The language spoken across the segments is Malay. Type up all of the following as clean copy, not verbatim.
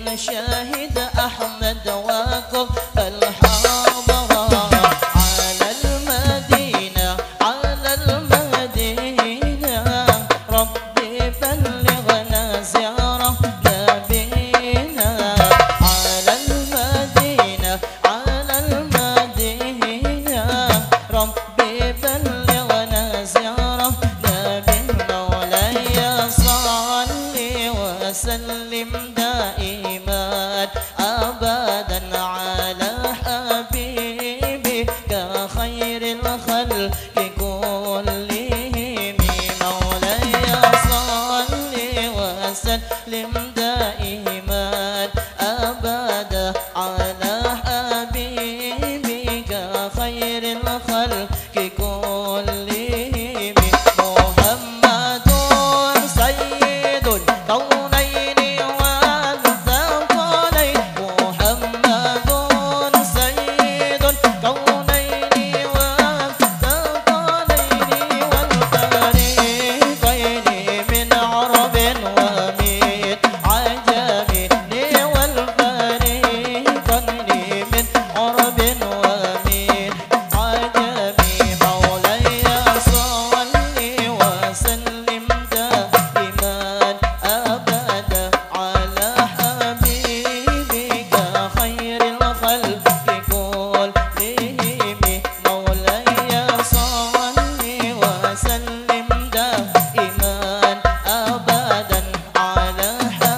شاهد أحمد وقف الحاضرة على المدينة على المدينة ربي بلغنا زيارة نبينا على المدينة على المدينة ربي بلغنا زيارة نبي مولاي صل وسلم دائما أبدا على حبيبك خير الخلق كلهم مولاي صل وسلم دائما أبدا على حبيبك خير الخلق كلهم محمد سيد الكونين والثقلين محمد سيد الكونين والثقلين والفريقين من عرب ومن عجم والفريقين من عرب ومن عجم مولاي صل وسلم دائما أبدا على حبيبك خير الخلق كلهم مولاي صل وسلم دائما أبدا على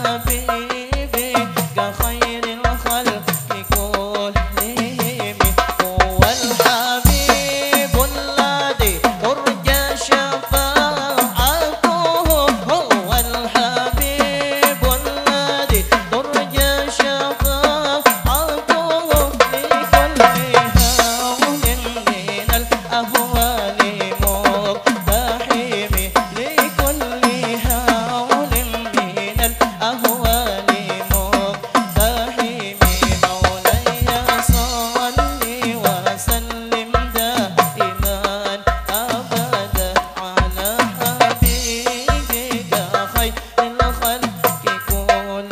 حبيبك خير الخلق كلهم هو الحبيب الذي ترجى شفاعته هو الحبيب الذي ترجى شفاعته لكل هول من الأهوال مقتحم لكل هول من الأهوال مقتحم مولاي صل وسلم دائما أبدا على حبيبك خير الخلق كلهم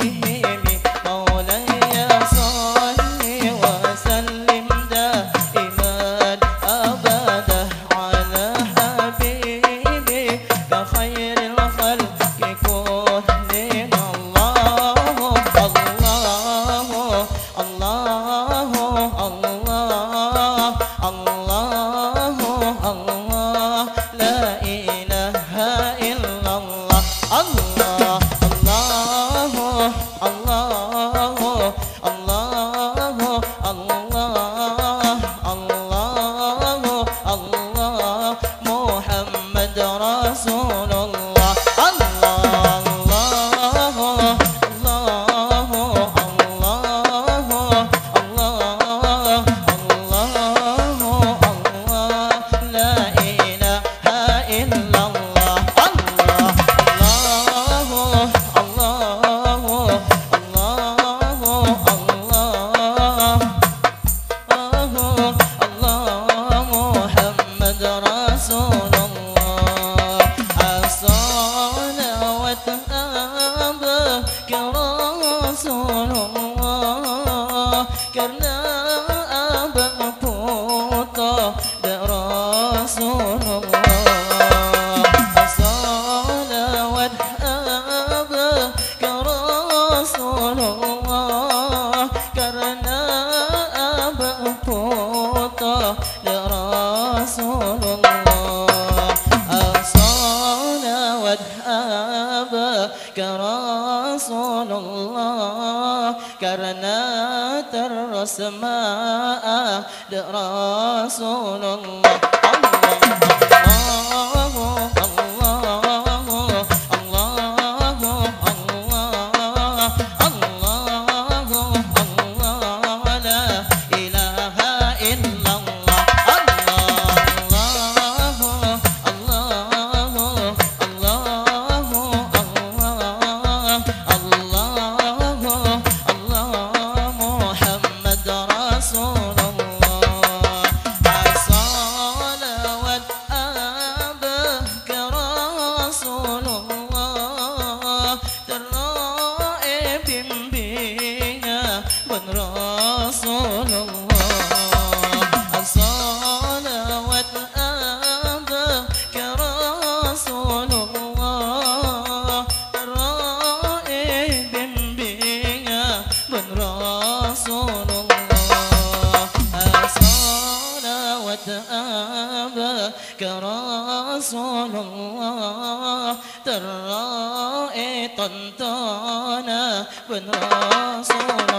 مولاي صل وسلم دائما أبدا على حبيبك خير الخلق كلهم الله الله الله الله لا إله إلا الله الله الله الله الله الله الله الله محمد رسول الله الله الله الله الله الله لا إله إلا الله الله الله الله محمد رسول الله الصلوات أباك رسول الله karena abang putra Rasulullah as-salawat abaka Rasulullah karena abang putra Rasulullah as-salawat abaka Rasulullah karena terus ma'a Rasulullah Rasulullah Rasulullah. As-salawat abak ya Rasulullah, raih bimbingan ben Rasulullah. As-salawat abak ya Rasulullah, terai tontonan ben Rasulullah.